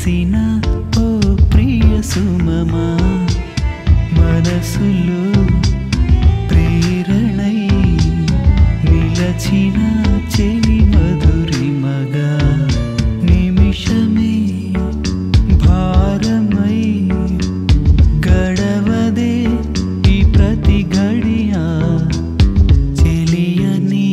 విరిసిన ఓ ప్రియ సుమమా మనసులో ప్రేరణై నిలచిన చెలి మధురిమగా నిమిషమే భారమై గడవదే ఈ ప్రతి గడియా చెలియని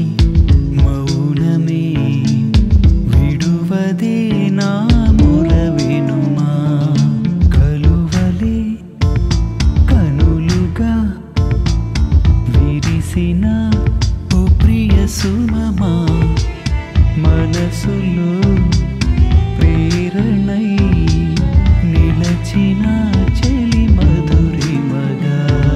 మౌనమే విడువదే నా మురవెనుమా కలువలే కనులుగా విరిసిన ఓ ప్రియ సుమమా మనసులో ప్రేరణై నిలచిన చెలి మధురిమగా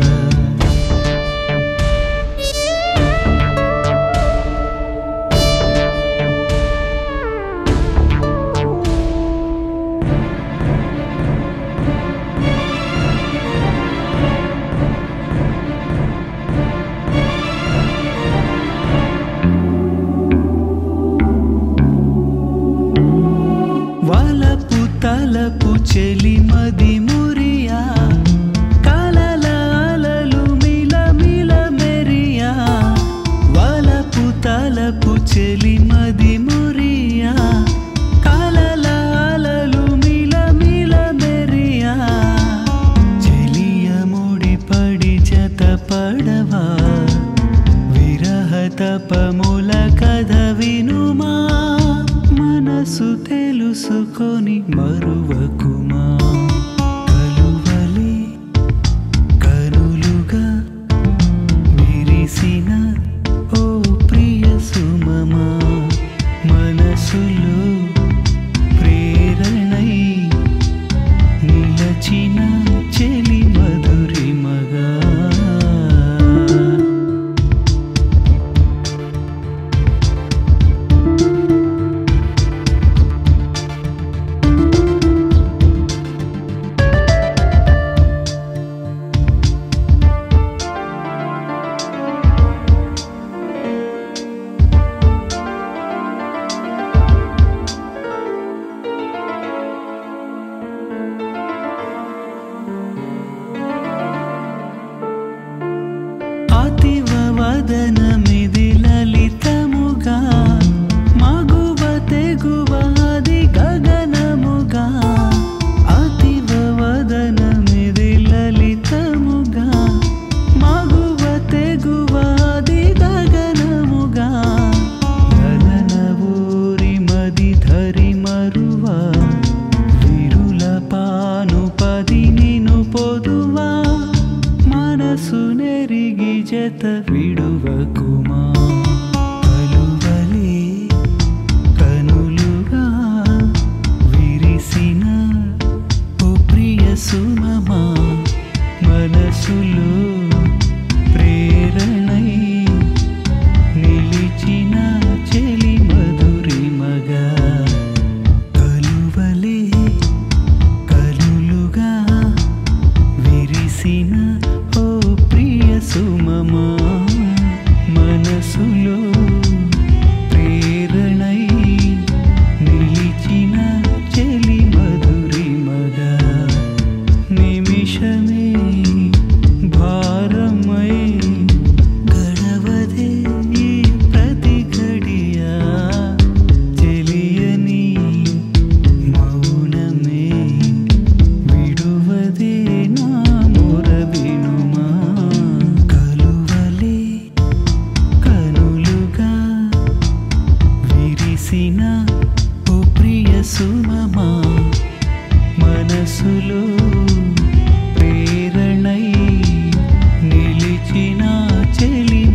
వలపు తలపు చెలి మది మురియా కలల అలలు మిలమిల మెరియా వలపు తలపు చెలి మది మురియా కలల అలలు మిలమిల మెరియా చెలియ ముడిపడి జత పడవా విరహ తపముల కథ వినుమా మనసు తెలుసుకొని మరువకుమా కలువలే కనులుగా విరిసిన ఓ ప్రియ సుమమా మనసులో ప్రేరణై నిలచిన చెలి మధురిమగా అతివ వదనమిది లలితముగా మగువ తెగువ అది గగనముగా అతివ వదనమిది లలితముగా మగువ తెగువ అది గగనముగా గగన ఊరి మది ధరి మరువా విరుల పాను పది నిను పొదువా మనసు నెరిగి జత విడువకుమా కలువలే కనులుగా విరిసిన ఓ ప్రియ సుమమా మనసులో ప్రేరణై నిలిచిన చెలి మధురిమగా కలువలే కనులుగా విరిసిన ఓ ప్రియ సుమమా మనసులో ప్రేరణై నిలిచిన చెలి మధురిమగా నిమిషమే భారమై గడవదే ఈ ప్రతి గడియా చెలియని మౌనమే విడువదే నా మురవినుమా కలువలే కనులుగా విరిసిన ఓ ప్రియ సుమమా మనసులో ప్రేరణై నిలిచిన చెలి